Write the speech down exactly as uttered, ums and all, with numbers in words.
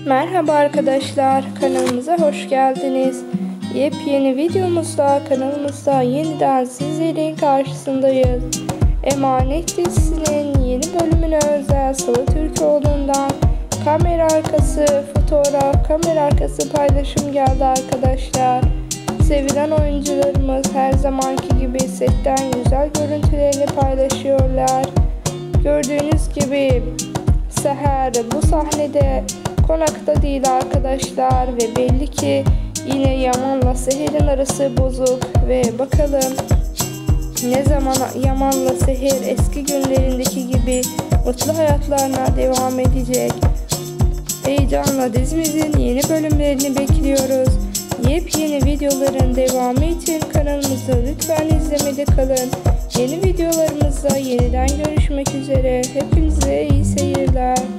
Merhaba arkadaşlar, kanalımıza hoş geldiniz. Yepyeni videomuzda kanalımızda yeniden sizlerin karşısındayız. Emanet dizisinin yeni bölümüne özel Sıla Türkoğlu'ndan kamera arkası fotoğraf, kamera arkası paylaşım geldi arkadaşlar. Sevilen oyuncularımız her zamanki gibi setten güzel görüntülerini paylaşıyorlar. Gördüğünüz gibi Seher bu sahnede konakta değil arkadaşlar ve belli ki yine Yaman'la Seher'in arası bozuk ve bakalım ne zaman Yaman'la Seher eski günlerindeki gibi mutlu hayatlarına devam edecek. Heyecanla dizimizin yeni bölümlerini bekliyoruz. Yepyeni videoların devamı için kanalımızı lütfen izlemede kalın. Yeni videolarımızda yeniden görüşmek üzere. Hepinize iyi seyirler.